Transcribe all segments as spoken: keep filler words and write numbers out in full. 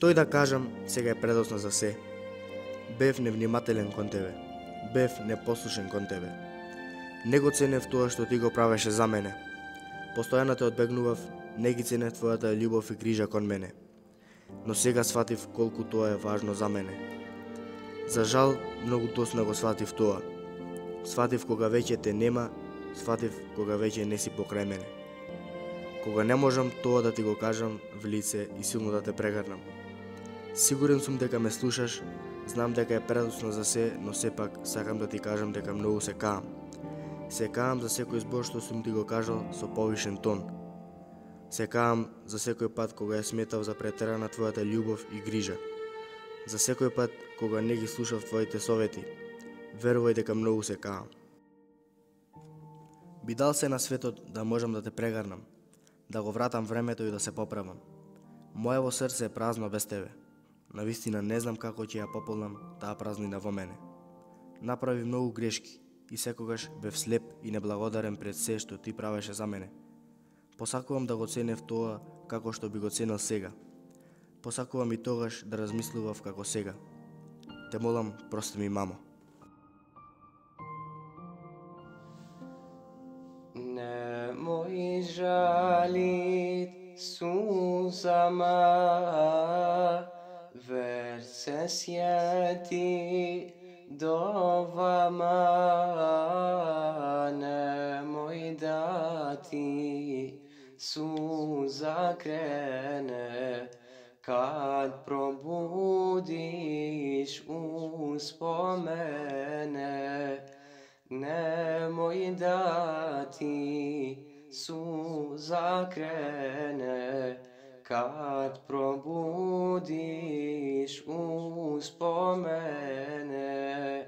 Тој да кажам, сега е предосно за се. Бев невнимателен кон тебе. Бев непослушен кон тебе. Не го ценев тоа што ти го правеше за мене. Постојано те одбегнував, не ги ценев твојата љубов и грижа кон мене. Но сега сватив колку тоа е важно за мене. За жал, многу доцна го сватив тоа. Сватив кога веќе те нема, сватив кога веќе не си покрај мене. Кога не можам тоа да ти го кажам в лице и силно да те прегрнам. Сигурен сум дека ме слушаш, знам дека е предоцно за се, но сепак сакам да ти кажам дека многу се каам. Се каам за секој збор што сум ти го кажал со повишен тон. Се каам за секој пат кога ја сметав за претерана твојата љубов и грижа. За секој пат кога не ги слушав твоите совети. Верувај дека многу се каам. Би дал се на светот да можам да те прегарнам, да го вратам времето и да се поправам. Моево срце е празно без тебе. Навистина не знам како ќе ја пополнам таа празнина во мене. Направи многу грешки и секогаш бев слеп и неблагодарен пред се што ти правеше за мене. Посакувам да го ценев тоа како што би го ценел сега. Посакувам и тогаш да размислував како сега. Те молам, прости ми, мамо. Nemoj žalit suzama, već se sjeti dovama, nemoj da ti suza krene, kad probudiš uspomene. Nemoj da ti suza krene, kad probudiš uspomene.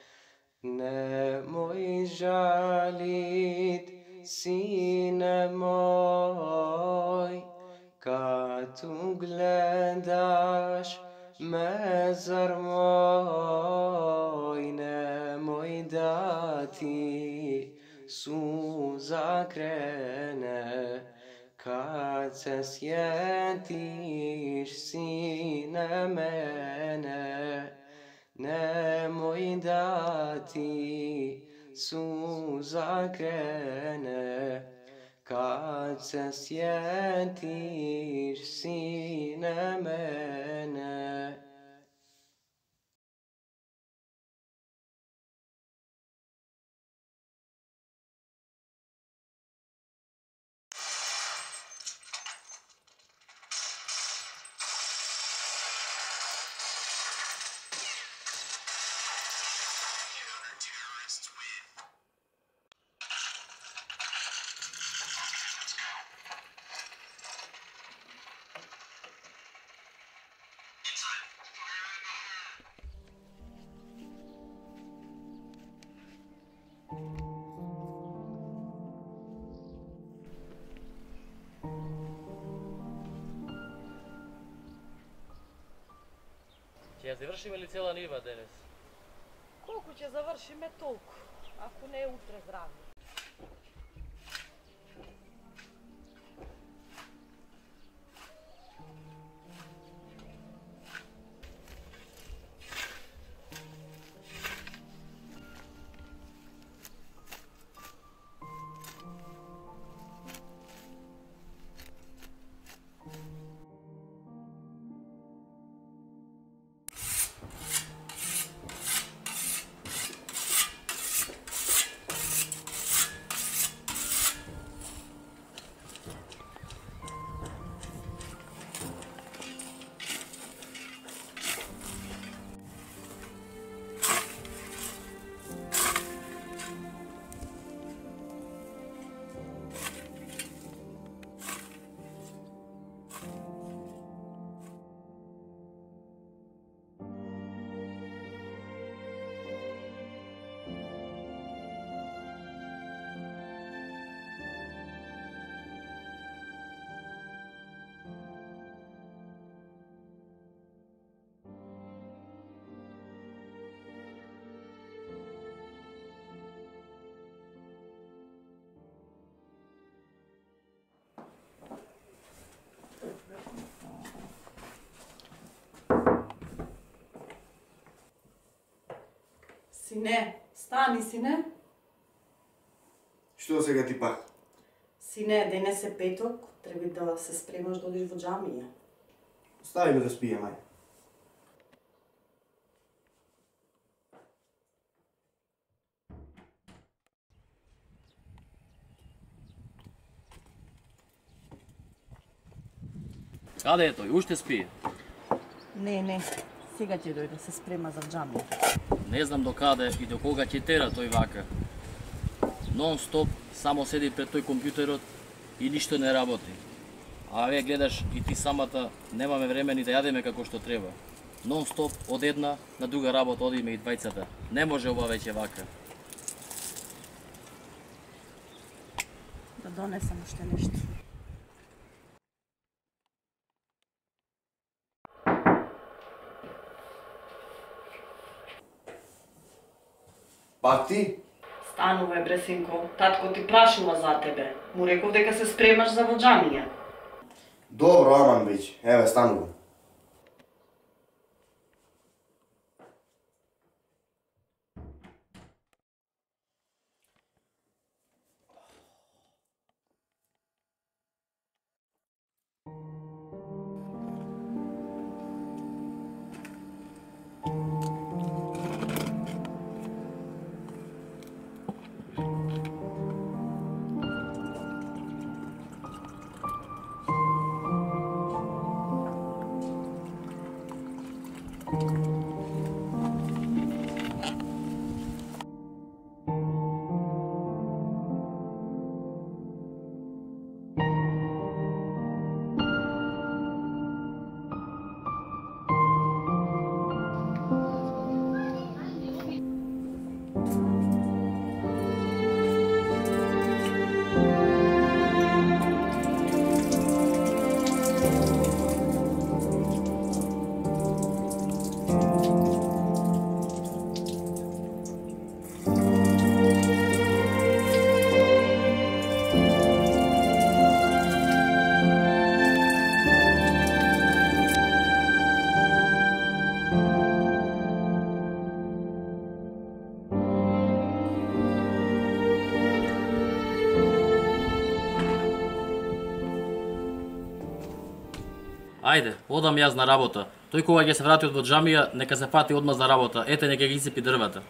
Nemoj žalit, sine moj, kad ugledaš mezar moj. Nemoj da ti suza krene, kad se sjetiš, sine, mene. Nemoj da ti suza krene, kad se sjetiš, sine, mene. Ќе ја завршиме ли цела нива денес? Колку ќе завршиме толку, ако не е утре здраве. Sine, stani, sine. Што сега ти пак? Сине, денес е петок, треба да се спремаш да одиш во џамија. Стави ме да спијам, ај. Каде е тој? Уште спие? Не, не, сега ќе дојде, се спрема за џамија. Не знам до каде и до кога ќе тера тој вака. Нон-стоп само седи пред тој компјутерот и ништо не работи. А ве гледаш и ти самата, немаме време ни да јадеме како што треба. Нон-стоп од една на друга работа одиме и двајцата. Не може ова веќе вака. Да донесам уште нешто. Пак ти? Стануве, бре, синко. Татко ти прашува за тебе. Му реков дека се спремаш за во џамија. Добро, аман веќе. Еве, станувам. Ајде, одам јас на работа. Тој кога ќе се врати од во џамија, нека се фати одма за работа. Ете, нека ги исцепи дрвата.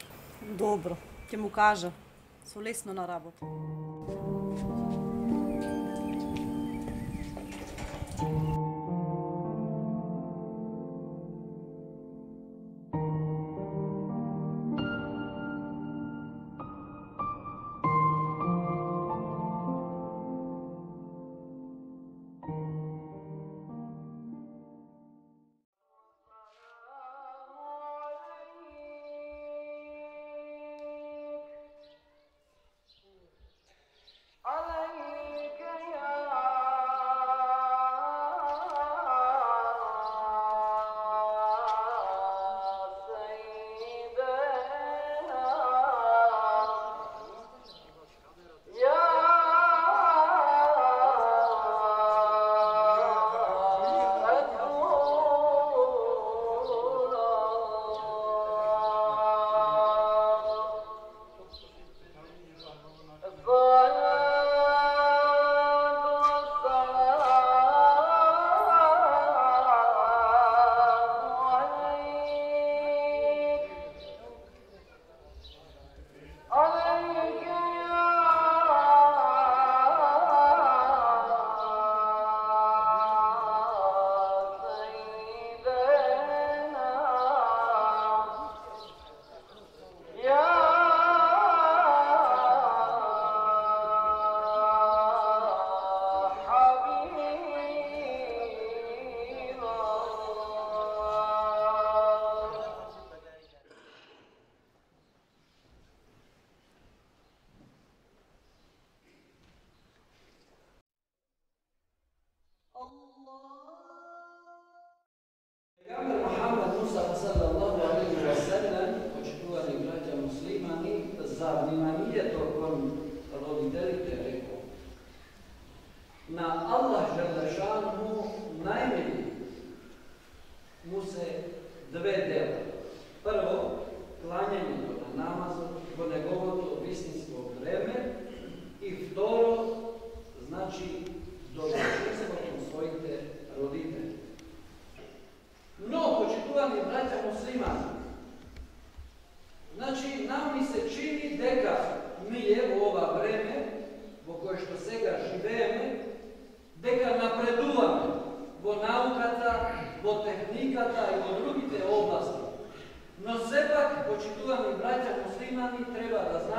Добро, ќе му кажа. Со лесно на работа. mu se dve dela. Prvo, klanjanje do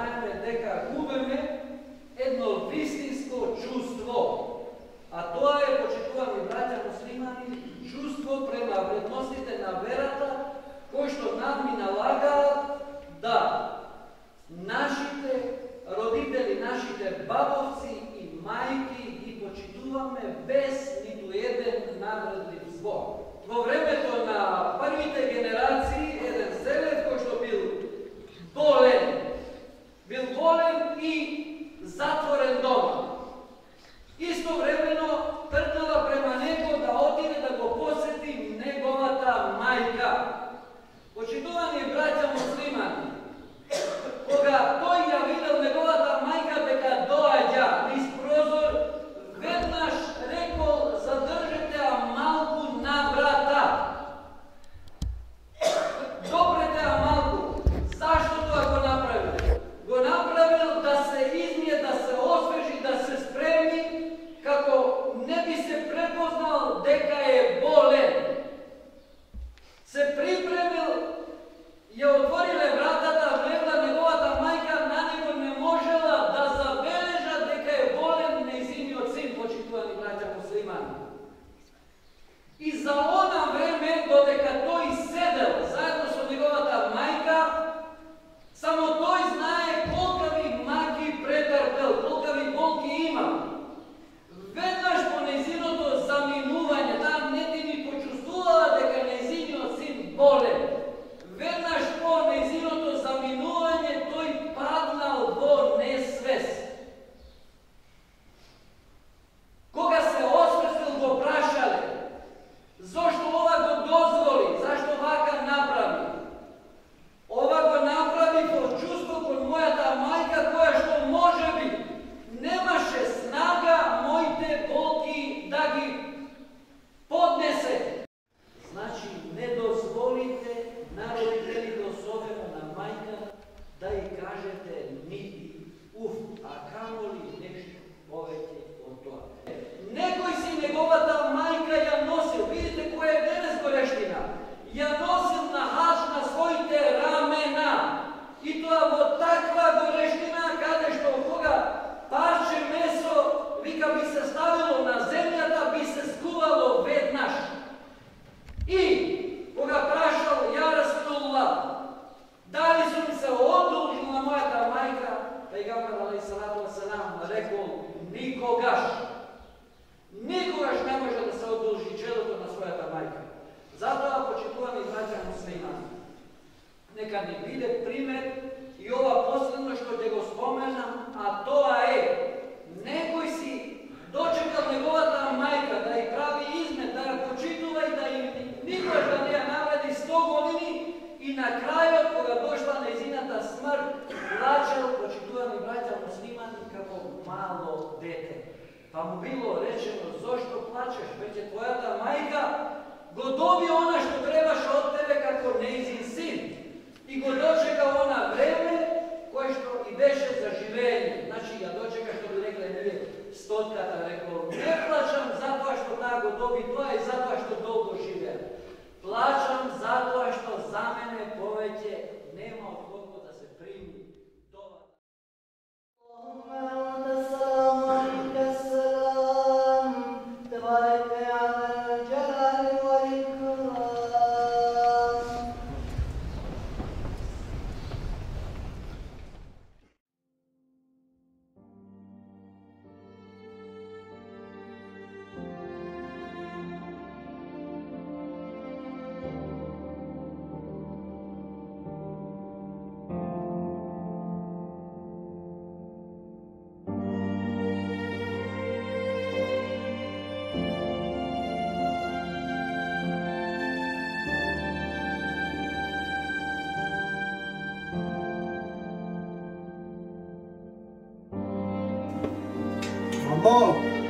знаеме дека губиме едно вистинско чувство. А тоа е, почитувани браќа муслимани, чувство према вредностите на верата, кои што нам ни налагаат да нашите родители, нашите бабовци и мајки ги почитуваме без ниту еден навредлив збор. Во времето на првите генерации, еден селев кој што бил болен, бил болен и затворен дома. Истовремено тргнала према него да отиде да го посети неговата мајка. Почитувани браќа муслимани, кога тој ја видел неговата мајка дека доаѓа низ прозор, веднаш рекол: задржете ја малку на брата. Допрете ја малку. Зашто тоа го направил? Го направил да се измие, да се освежи, да се спреми, како не би се препознал дека е болен. Се припремил, ја отвориле вратата, влегла неговата мајка, на него не можела да забележа дека е болен нејзиниот син, почитувани браќа муслимани. И за она време, додека тој седел заедно со неговата мајка, само тој знае колкави маки претрпел, колкави болки има. Веднаш по нејзиното заминување, таа не ти ни почувствувала дека нејзиниот син болен. Веднаш по нејзиното заминување тој паднал во несвест. Кога се освестил, го прашале: зошто ова го дозволи, зашто вака направи? Ова го направи по чувство кон мојата мајка, која што можеби немаше снага моите болки да ги поднесе. Значи, не дозволите на родителите, особено на мајка, да ја кажете нити уф, а камоли нешто повеќе од тоа. Некој си неговата мајка ја носил, видите која е денес горештина, ја носил на хач на своите рамена. И тоа во таква горештина, каде што кога парче месо, вика, би се ставило на земјата, би се скувало веднаш. И кога прашал: ја Расулуллах, дали сум се одолжил на мојата мајка, пејгамбер алейхи салату васелам рекол: никогаш. Никогаш не може да се одолжи челото на својата мајка. Затоа, почитувани браќа муслимани, нека ни биде пример и ова последно што ќе го споменам, а тоа е: некој си дочекал неговата мајка да ја прави измет, да ја почитува и да им никогаш да не ја навреди сто години, и на крајот, кога дошла нејзината смрт, плачел, почитувани браќа муслимани, како мало дете. Па му било речено: зошто плачеш? Веќе твојата мајка го доби она што требаше од тебе како нејзин син. И го дочека она време кое што и беше за живење. Значи, ја дочека, што би рекле ние стотката, рекол: не плачам затоа што таа го доби тоа и затоа што долго живеа. Плачам затоа што за мене повеќе нема од кого да се прими тоа. Bom,